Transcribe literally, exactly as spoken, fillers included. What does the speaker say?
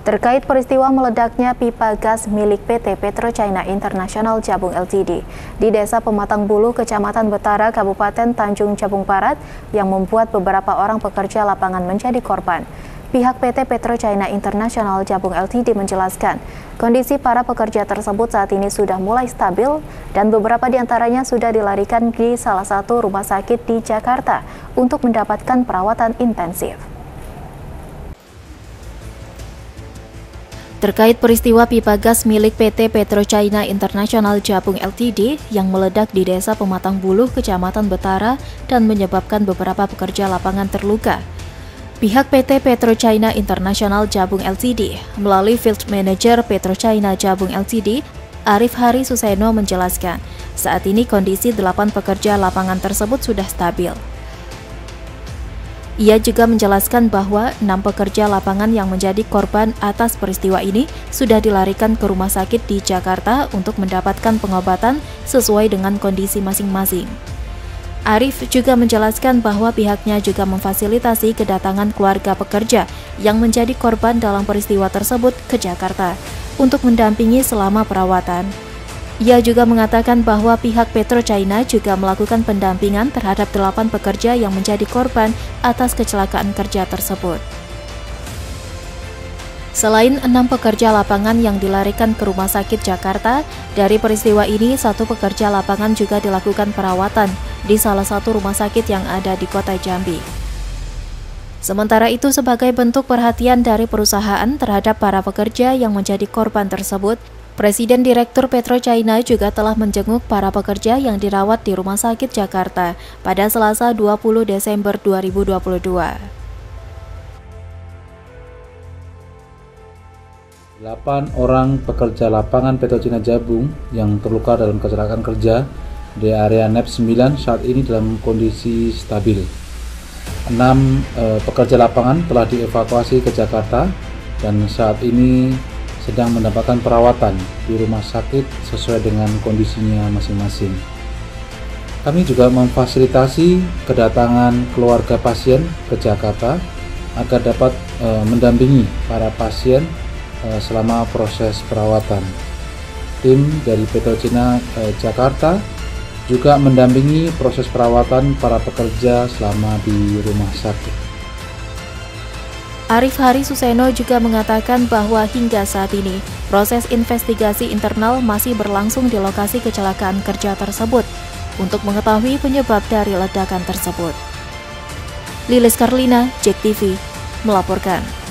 terkait peristiwa meledaknya pipa gas milik P T PetroChina International Jabung L T D di Desa Pematang Bulu, Kecamatan Betara, Kabupaten Tanjung Jabung Barat yang membuat beberapa orang pekerja lapangan menjadi korban. Pihak P T PetroChina International Jabung L T D menjelaskan, kondisi para pekerja tersebut saat ini sudah mulai stabil dan beberapa di antaranya sudah dilarikan di salah satu rumah sakit di Jakarta untuk mendapatkan perawatan intensif. Terkait peristiwa pipa gas milik P T PetroChina International Jabung L T D yang meledak di Desa Pematang Bulu, Kecamatan Betara dan menyebabkan beberapa pekerja lapangan terluka, pihak P T PetroChina International Jabung L T D melalui Field Manager PetroChina Jabung L T D, Arif Hari Suseno menjelaskan, saat ini kondisi delapan pekerja lapangan tersebut sudah stabil. Ia juga menjelaskan bahwa enam pekerja lapangan yang menjadi korban atas peristiwa ini sudah dilarikan ke rumah sakit di Jakarta untuk mendapatkan pengobatan sesuai dengan kondisi masing-masing. Arif juga menjelaskan bahwa pihaknya juga memfasilitasi kedatangan keluarga pekerja yang menjadi korban dalam peristiwa tersebut ke Jakarta untuk mendampingi selama perawatan. Ia juga mengatakan bahwa pihak PetroChina juga melakukan pendampingan terhadap delapan pekerja yang menjadi korban atas kecelakaan kerja tersebut. Selain enam pekerja lapangan yang dilarikan ke rumah sakit Jakarta, dari peristiwa ini satu pekerja lapangan juga dilakukan perawatan di salah satu rumah sakit yang ada di kota Jambi. Sementara itu, sebagai bentuk perhatian dari perusahaan terhadap para pekerja yang menjadi korban tersebut, Presiden Direktur PetroChina juga telah menjenguk para pekerja yang dirawat di Rumah Sakit Jakarta pada Selasa dua puluh Desember dua ribu dua puluh dua. delapan orang pekerja lapangan PetroChina Jabung yang terluka dalam kecelakaan kerja di area N E P sembilan saat ini dalam kondisi stabil. enam eh, pekerja lapangan telah dievakuasi ke Jakarta dan saat ini sedang mendapatkan perawatan di rumah sakit sesuai dengan kondisinya masing-masing. Kami juga memfasilitasi kedatangan keluarga pasien ke Jakarta agar dapat e, mendampingi para pasien e, selama proses perawatan. Tim dari PetroChina e, Jakarta juga mendampingi proses perawatan para pekerja selama di rumah sakit. Arif Hari Suseno juga mengatakan bahwa hingga saat ini, proses investigasi internal masih berlangsung di lokasi kecelakaan kerja tersebut untuk mengetahui penyebab dari ledakan tersebut. Lilis Karlina, J E K T V, melaporkan.